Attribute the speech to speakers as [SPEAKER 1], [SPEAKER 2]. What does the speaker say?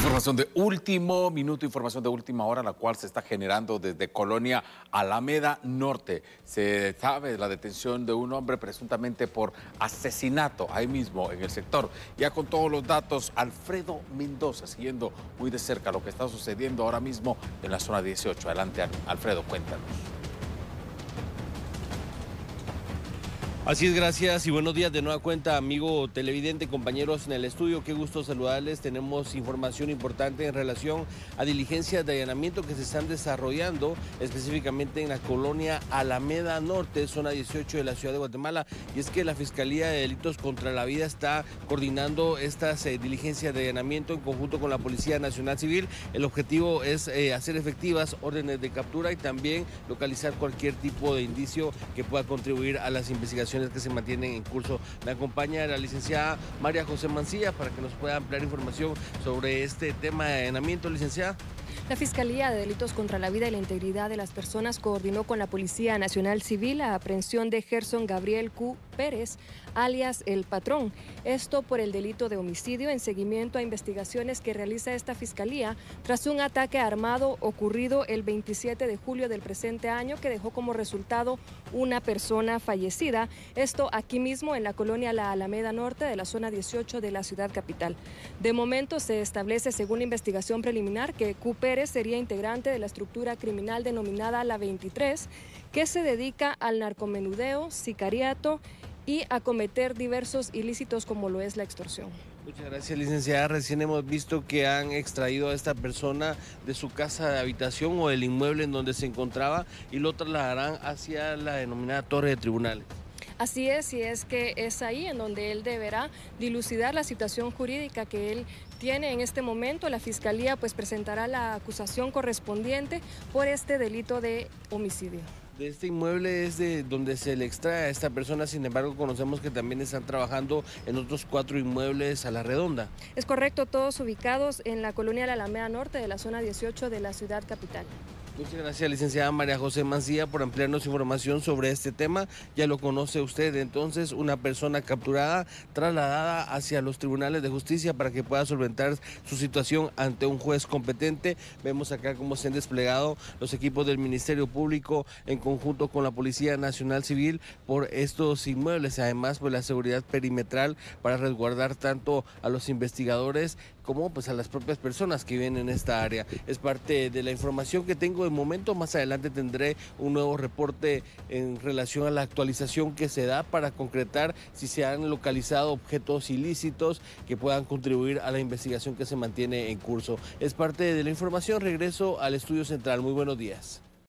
[SPEAKER 1] Información de último minuto, información de última hora, la cual se está generando desde Colonia Alameda Norte. Se sabe de la detención de un hombre presuntamente por asesinato ahí mismo en el sector. Ya con todos los datos, Alfredo Mendoza, siguiendo muy de cerca lo que está sucediendo ahora mismo en la zona 18. Adelante, Alfredo, cuéntanos.
[SPEAKER 2] Así es, gracias y buenos días de nueva cuenta, amigo televidente, compañeros en el estudio. Qué gusto saludarles. Tenemos información importante en relación a diligencias de allanamiento que se están desarrollando específicamente en la colonia Alameda Norte, zona 18 de la ciudad de Guatemala. Y es que la Fiscalía de Delitos contra la Vida está coordinando estas diligencias de allanamiento en conjunto con la Policía Nacional Civil. El objetivo es hacer efectivas órdenes de captura y también localizar cualquier tipo de indicio que pueda contribuir a las investigaciones que se mantienen en curso. Me acompaña la licenciada María José Mancilla para que nos pueda ampliar información sobre este tema de allanamiento, licenciada.
[SPEAKER 3] La Fiscalía de Delitos contra la Vida y la Integridad de las Personas coordinó con la Policía Nacional Civil la aprehensión de Gerson Gabriel Q. Pérez, alias El Patrón. Esto por el delito de homicidio en seguimiento a investigaciones que realiza esta Fiscalía tras un ataque armado ocurrido el 27 de julio del presente año que dejó como resultado una persona fallecida. Esto aquí mismo en la colonia La Alameda Norte de la zona 18 de la ciudad capital. De momento se establece, según la investigación preliminar, que Q. Pérez sería integrante de la estructura criminal denominada La 23, que se dedica al narcomenudeo, sicariato y a cometer diversos ilícitos como lo es la extorsión.
[SPEAKER 2] Muchas gracias, licenciada. Recién hemos visto que han extraído a esta persona de su casa de habitación o del inmueble en donde se encontraba y lo trasladarán hacia la denominada torre de tribunales.
[SPEAKER 3] Así es, y es que es ahí en donde él deberá dilucidar la situación jurídica que él tiene en este momento. La Fiscalía pues presentará la acusación correspondiente por este delito de homicidio.
[SPEAKER 2] De este inmueble es de donde se le extrae a esta persona, sin embargo conocemos que también están trabajando en otros 4 inmuebles a la redonda.
[SPEAKER 3] Es correcto, todos ubicados en la colonia La Alameda Norte de la zona 18 de la ciudad capital.
[SPEAKER 2] Muchas gracias, licenciada María José Mancilla, por ampliarnos información sobre este tema. Ya lo conoce usted, entonces, una persona capturada, trasladada hacia los tribunales de justicia para que pueda solventar su situación ante un juez competente. Vemos acá cómo se han desplegado los equipos del Ministerio Público en conjunto con la Policía Nacional Civil por estos inmuebles. Además, pues la seguridad perimetral para resguardar tanto a los investigadores como pues a las propias personas que viven en esta área. Es parte de la información que tengo de momento. Más adelante tendré un nuevo reporte en relación a la actualización que se da para concretar si se han localizado objetos ilícitos que puedan contribuir a la investigación que se mantiene en curso. Es parte de la información. Regreso al estudio central. Muy buenos días.